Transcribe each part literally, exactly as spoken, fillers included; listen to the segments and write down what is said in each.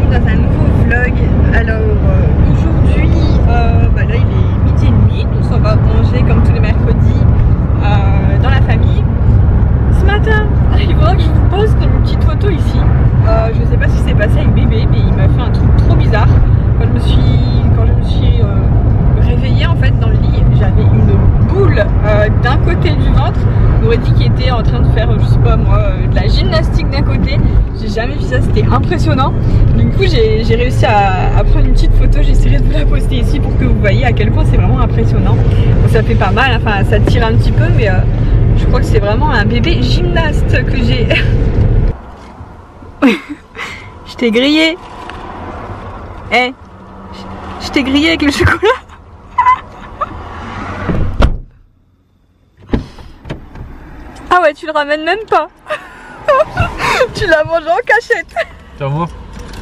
dans un nouveau vlog. Alors euh, aujourd'hui, euh, bah là il est midi et demi, nous on va manger comme tous les mercredis euh, dans la famille. Ce matin, il faudra que je vous pose une petite photo ici. Euh, je sais pas ce qui s'est passé avec bébé, mais il m'a fait un truc trop bizarre. Quand je me suis, quand je me suis euh, réveillée en fait dans le lit, j'avais une boule euh, d'un côté du ventre. On aurait dit qu'il était en train de faire, je sais pas moi, euh, de la gymnastique d'un côté. J'ai jamais vu ça, c'était impressionnant. Du coup j'ai réussi à, à prendre une petite photo, j'essaierai de vous la poster ici pour que vous voyez à quel point c'est vraiment impressionnant. Bon, ça fait pas mal, enfin ça tire un petit peu, mais euh, je crois que c'est vraiment un bébé gymnaste que j'ai. Je t'ai grillé. Eh, hey, je t'ai grillé avec le chocolat. Ah ouais, tu le ramènes même pas. Tu l'as mangé en cachette. Tiens moi.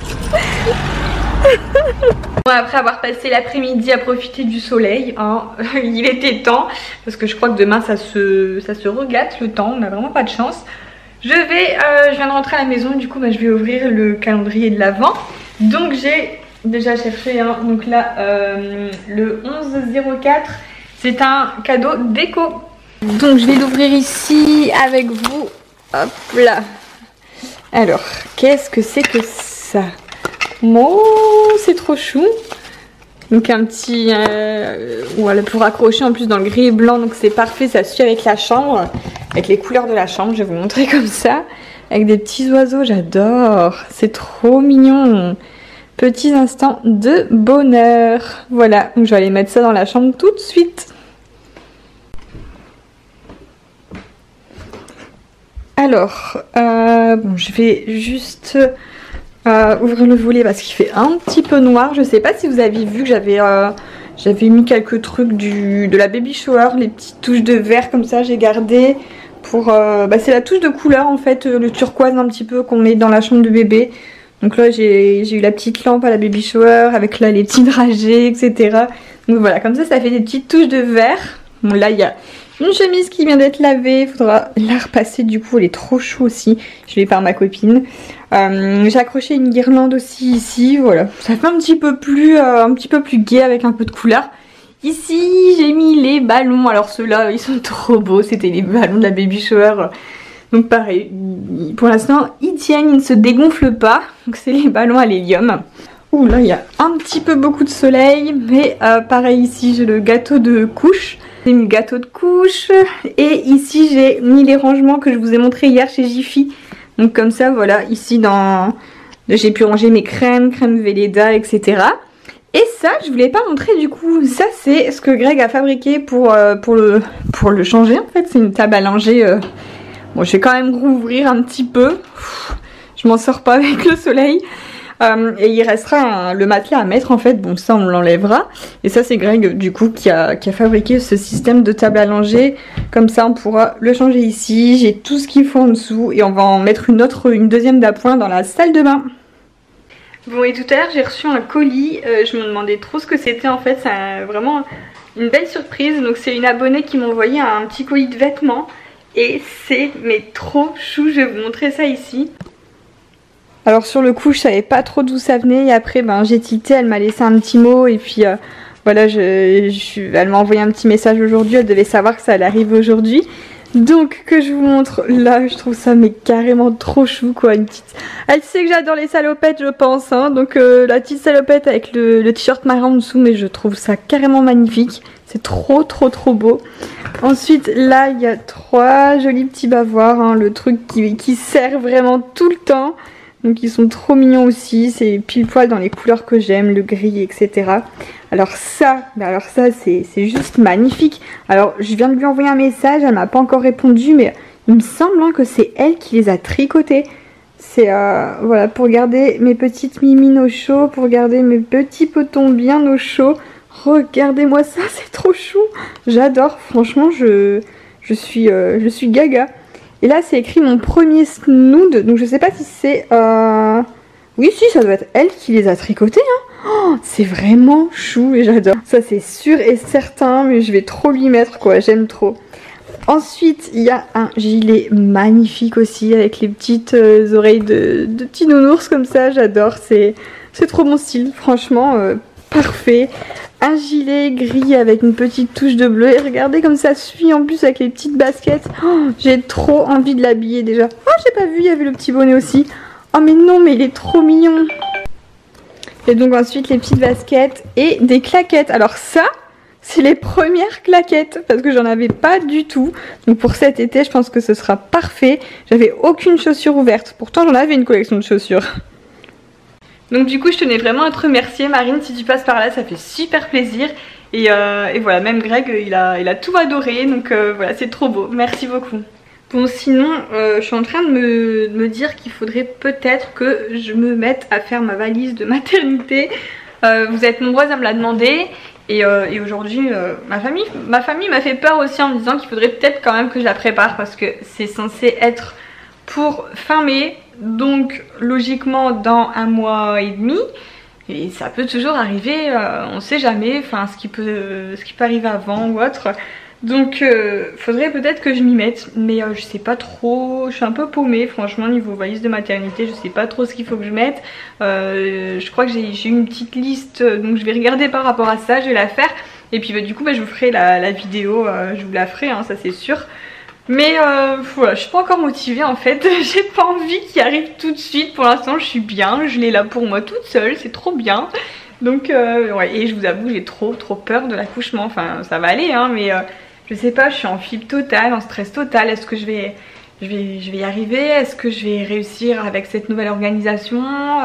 Bon, après avoir passé l'après-midi à profiter du soleil, hein, il était temps, parce que je crois que demain ça se, ça se regâte le temps, on n'a vraiment pas de chance. Je vais, euh, je viens de rentrer à la maison, du coup bah, je vais ouvrir le calendrier de l'Avent. Donc j'ai déjà cherché, hein, donc là euh, le onze zéro quatre, c'est un cadeau déco. Donc je vais l'ouvrir ici avec vous. Hop là. Alors, qu'est-ce que c'est que ça? Oh, c'est trop chou. Donc un petit... Euh, voilà, pour accrocher en plus dans le gris et blanc. Donc c'est parfait, ça suit avec la chambre. Avec les couleurs de la chambre, je vais vous montrer comme ça. Avec des petits oiseaux, j'adore. C'est trop mignon. Petits instants de bonheur. Voilà, donc je vais aller mettre ça dans la chambre tout de suite. Alors, euh, bon, je vais juste euh, ouvrir le volet parce qu'il fait un petit peu noir. Je sais pas si vous avez vu que j'avais euh, j'avais mis quelques trucs du, de la baby shower, les petites touches de vert comme ça, j'ai gardé pour... Euh, bah, c'est la touche de couleur en fait, le turquoise un petit peu qu'on met dans la chambre de bébé. Donc là j'ai eu la petite lampe à la baby shower avec là les petits dragées, et cetera. Donc voilà, comme ça, ça fait des petites touches de vert. Bon là il y a... une chemise qui vient d'être lavée, il faudra la repasser, du coup elle est trop chou aussi, je l'ai par ma copine. Euh, j'ai accroché une guirlande aussi ici, voilà, ça fait un petit peu plus euh, un petit peu plus gai avec un peu de couleur. Ici j'ai mis les ballons, alors ceux-là ils sont trop beaux, c'était les ballons de la baby shower. Donc pareil, pour l'instant ils tiennent, ils ne se dégonflent pas, donc c'est les ballons à l'hélium. Ouh là il y a un petit peu beaucoup de soleil, mais euh, pareil ici j'ai le gâteau de couche. J'ai mis le gâteau de couche et ici j'ai mis les rangements que je vous ai montré hier chez Jiffy. Donc comme ça voilà, ici dans j'ai pu ranger mes crèmes, crème Velleda, et cetera. Et ça je vous l'ai pas montré du coup, ça c'est ce que Greg a fabriqué pour, euh, pour, le, pour le changer en fait. C'est une table à langer, euh... bon je vais quand même rouvrir un petit peu, je m'en sors pas avec le soleil. Euh, et il restera un, le matelas à mettre en fait, bon ça on l'enlèvera. Et ça c'est Greg du coup qui a, qui a fabriqué ce système de table à langer. Comme ça on pourra le changer ici, j'ai tout ce qu'il faut en dessous. Et on va en mettre une autre, une deuxième d'appoint dans la salle de bain. Bon et tout à l'heure j'ai reçu un colis, euh, je me demandais trop ce que c'était en fait, c'est vraiment une belle surprise. Donc c'est une abonnée qui m'a envoyé un petit colis de vêtements. Et c'est mais trop chou, je vais vous montrer ça ici. Alors sur le coup je savais pas trop d'où ça venait et après ben, j'ai tilté, elle m'a laissé un petit mot et puis euh, voilà je, je, elle m'a envoyé un petit message aujourd'hui, elle devait savoir que ça allait arriver aujourd'hui. Donc que je vous montre là, je trouve ça mais carrément trop chou quoi, une petite... Elle sait que j'adore les salopettes je pense, hein, donc euh, la petite salopette avec le, le t-shirt marron en dessous, mais je trouve ça carrément magnifique, c'est trop trop trop beau. Ensuite là il y a trois jolis petits bavoirs, hein, le truc qui, qui sert vraiment tout le temps. Donc ils sont trop mignons aussi, c'est pile poil dans les couleurs que j'aime, le gris, et cetera. Alors ça, alors ça c'est juste magnifique. Alors je viens de lui envoyer un message, elle m'a pas encore répondu, mais il me semble hein, que c'est elle qui les a tricotés. C'est euh, voilà, pour garder mes petites mimines au chaud, pour garder mes petits petons bien au chaud. Regardez-moi ça, c'est trop chou. J'adore, franchement je, je, suis, euh, je suis gaga. Et là c'est écrit mon premier snood, donc je sais pas si c'est... Euh... Oui si, ça doit être elle qui les a tricotés, hein. Oh, c'est vraiment chou et j'adore. Ça c'est sûr et certain, mais je vais trop lui mettre quoi, j'aime trop. Ensuite il y a un gilet magnifique aussi avec les petites euh, oreilles de, de petits nounours comme ça, j'adore. C'est C'est trop mon style, franchement, euh, parfait. Un gilet gris avec une petite touche de bleu. Et regardez comme ça suit en plus avec les petites baskets. Oh, j'ai trop envie de l'habiller déjà. Oh, j'ai pas vu, il y avait le petit bonnet aussi. Oh mais non, mais il est trop mignon. Et donc ensuite les petites baskets et des claquettes. Alors ça, c'est les premières claquettes parce que j'en avais pas du tout. Donc pour cet été, je pense que ce sera parfait. J'avais aucune chaussure ouverte. Pourtant, j'en avais une collection de chaussures. Donc du coup, je tenais vraiment à te remercier, Marine, si tu passes par là, ça fait super plaisir. Et, euh, et voilà, même Greg, il a, il a tout adoré. Donc euh, voilà, c'est trop beau. Merci beaucoup. Bon, sinon, euh, je suis en train de me, de me dire qu'il faudrait peut-être que je me mette à faire ma valise de maternité. Euh, vous êtes nombreuses à me la demander. Et, euh, et aujourd'hui, euh, ma famille ma famille m'a fait peur aussi en me disant qu'il faudrait peut-être quand même que je la prépare parce que c'est censé être pour fin mai. Donc logiquement dans un mois et demi. Et ça peut toujours arriver, euh, on sait jamais, enfin ce qui peut, ce qui peut arriver avant ou autre. Donc euh, faudrait peut-être que je m'y mette, mais euh, je sais pas trop, je suis un peu paumée franchement niveau valise de maternité, je sais pas trop ce qu'il faut que je mette. euh, Je crois que j'ai une petite liste, donc je vais regarder par rapport à ça, je vais la faire. Et puis bah, du coup bah, je vous ferai la, la vidéo, euh, je vous la ferai, hein, ça c'est sûr. Mais euh, voilà, je suis pas encore motivée en fait, j'ai pas envie qu'il arrive tout de suite. Pour l'instant je suis bien, je l'ai là pour moi toute seule, c'est trop bien. Donc euh, ouais, et je vous avoue j'ai trop trop peur de l'accouchement, enfin ça va aller hein, mais... Euh, je sais pas, je suis en flip total, en stress total. Est-ce que je vais, je vais, je vais y arriver? Est-ce que je vais réussir avec cette nouvelle organisation?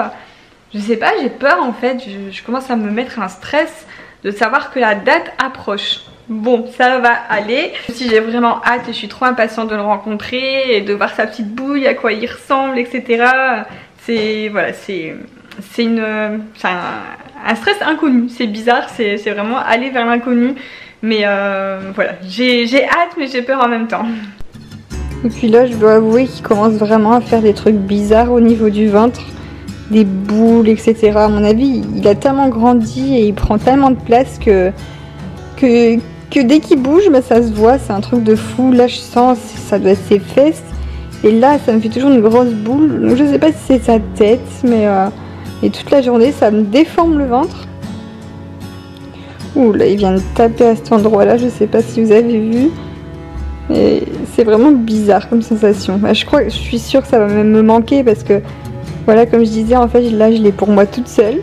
Je sais pas, j'ai peur en fait. Je, je commence à me mettre un stress de savoir que la date approche. Bon, ça va aller. Si j'ai vraiment hâte et je suis trop impatiente de le rencontrer et de voir sa petite bouille, à quoi il ressemble, et cetera. C'est voilà, c'est c'est une, c'est un, un stress inconnu. C'est bizarre, c'est vraiment aller vers l'inconnu. Mais euh, voilà, j'ai hâte mais j'ai peur en même temps. Et puis là je dois avouer qu'il commence vraiment à faire des trucs bizarres au niveau du ventre. Des boules, et cetera. À mon avis, il a tellement grandi et il prend tellement de place que, que, que dès qu'il bouge, bah, ça se voit. C'est un truc de fou. Là je sens, ça doit être ses fesses. Et là ça me fait toujours une grosse boule. Donc je sais pas si c'est sa tête, mais euh, et toute la journée ça me déforme le ventre. Ouh là il vient de taper à cet endroit là, je sais pas si vous avez vu. Et c'est vraiment bizarre comme sensation. Bah, je crois, je suis sûre que ça va même me manquer parce que voilà, comme je disais, en fait là je l'ai pour moi toute seule.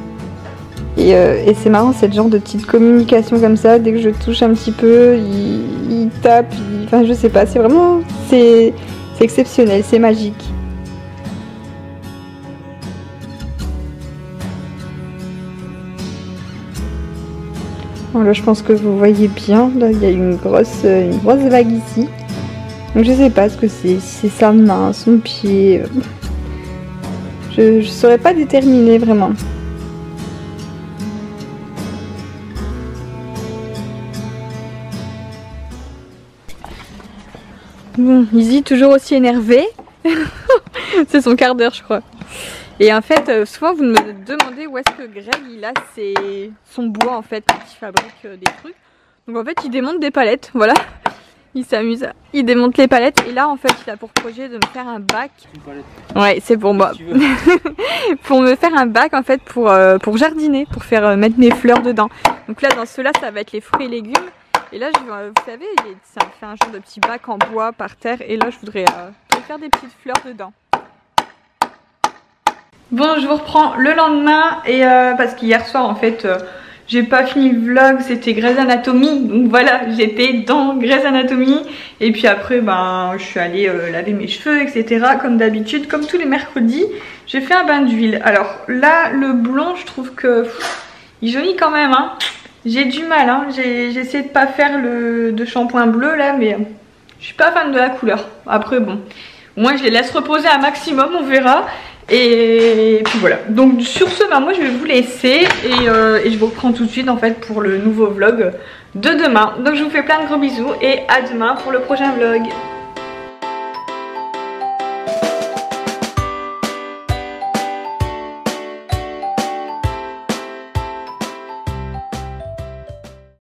Et, euh, et c'est marrant cette genre de petite communication comme ça, dès que je touche un petit peu, il, il tape, il... enfin je sais pas, c'est vraiment, c'est exceptionnel, c'est magique. Bon, là je pense que vous voyez bien, là il y a une grosse, une grosse vague ici. Donc je sais pas ce que c'est, si c'est sa main, son pied. Je, je saurais pas déterminer vraiment. Bon, Izzy toujours aussi énervé. C'est son quart d'heure je crois. Et en fait, euh, souvent vous me demandez où est-ce que Greg il a ses... son bois en fait quand il fabrique euh, des trucs. Donc en fait il démonte des palettes, voilà. Il s'amuse, il démonte les palettes et là en fait il a pour projet de me faire un bac. Ouais c'est pour moi. Pour me faire un bac en fait pour, euh, pour jardiner, pour faire euh, mettre mes fleurs dedans. Donc là dans ceux-là ça va être les fruits et légumes. Et là je, euh, vous savez ça me fait un genre de petit bac en bois par terre et là je voudrais euh, faire des petites fleurs dedans. Bon, je vous reprends le lendemain et euh, parce qu'hier soir en fait euh, j'ai pas fini le vlog, c'était Grey's Anatomy, donc voilà, j'étais dans Grey's Anatomy et puis après ben je suis allée euh, laver mes cheveux, et cetera. Comme d'habitude, comme tous les mercredis, j'ai fait un bain d'huile. Alors là, le blond, je trouve que pff, il jaunit quand même, hein. J'ai du mal, hein. J'ai essayé de pas faire le de shampoing bleu là, mais je suis pas fan de la couleur. Après bon, au moins je les laisse reposer un maximum, on verra. Et puis voilà, donc sur ce, bah moi je vais vous laisser et, euh, et je vous reprends tout de suite en fait pour le nouveau vlog de demain. Donc je vous fais plein de gros bisous et à demain pour le prochain vlog.